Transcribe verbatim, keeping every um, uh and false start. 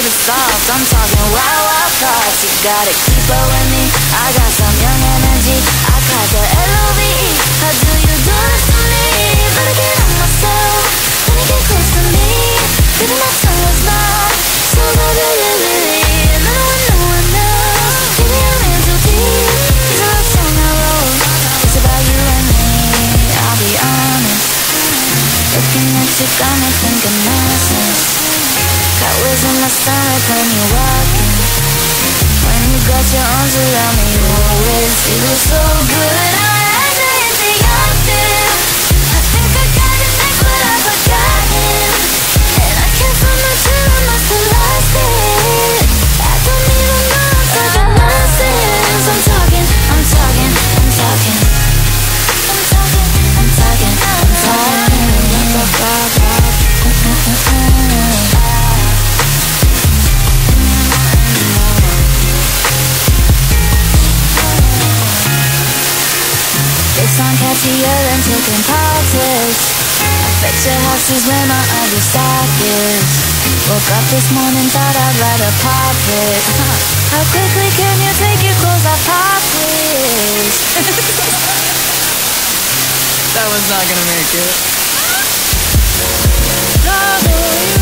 the soft. I'm talking wild, wild thoughts. You gotta keep up with me. I got some young energy. I caught the L O V E. How do you do this to me? Better get on myself. Let me get close to me. Baby, my tongue was numb. So baby, baby, no one, no one knows. Baby, I'm in too deep. It's a love song I wrote. It's about you and me. I'll be honest. Looking at you got me thinking nonsense. Got waves in my stomach when you're walking. When you got your arms around me, you always feel so good. I'm answering to your feel. I think I got your name, but I forgot him. And I can't find my truth, I must have lost it. I don't even know I'm talking nonsense. I'm talking, I'm talking, I'm talking. I'm talking, I'm talking, I'm talking. This song catchier than taking politics. I bet your house is where my understock is. Woke up this morning, thought I'd rather pop it. How quickly can you take your clothes off, pop, please? That was not gonna make it.